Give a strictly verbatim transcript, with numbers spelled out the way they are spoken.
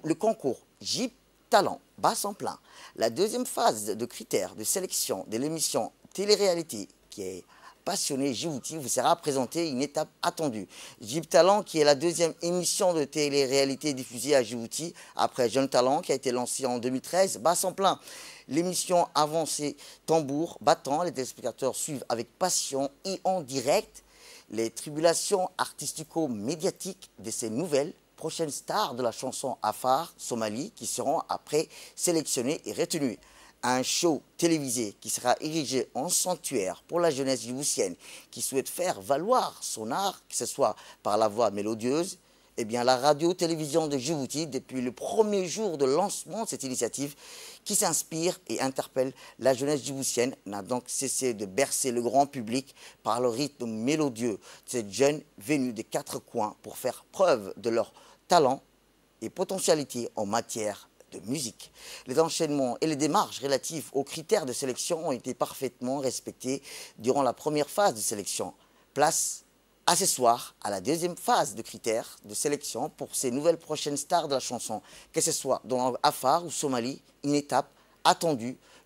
le concours J I P Talent Basse en Plein. La deuxième phase de critères de sélection de l'émission Télé-réalité qui est Passionné Djibouti vous sera présentée une étape attendue. J I P Talent qui est la deuxième émission de télé-réalité diffusée à Djibouti après Jeune Talent qui a été lancé en deux mille treize, Basse en Plein. L'émission avancée tambour battant, les téléspectateurs suivent avec passion et en direct les tribulations artistico-médiatiques de ces nouvelles prochaines stars de la chanson Afar Somali qui seront après sélectionnées et retenues. Un show télévisé qui sera érigé en sanctuaire pour la jeunesse djiboutienne qui souhaite faire valoir son art, que ce soit par la voix mélodieuse. Eh bien, la radio-télévision de Djibouti, depuis le premier jour de lancement de cette initiative, qui s'inspire et interpelle la jeunesse djiboutienne, n'a donc cessé de bercer le grand public par le rythme mélodieux de ces jeunes venus des quatre coins pour faire preuve de leur talent et potentialité en matière de musique. Les enchaînements et les démarches relatives aux critères de sélection ont été parfaitement respectés durant la première phase de sélection. Place à ce soir à la deuxième phase de critères de sélection pour ces nouvelles prochaines stars de la chanson, que ce soit dans Afar ou Somalie, une étape attendue